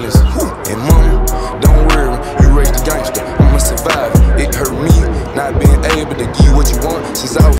feelings. And mama, don't worry, you raised a gangster, I'ma survive. It hurt me not being able to give you what you want since I was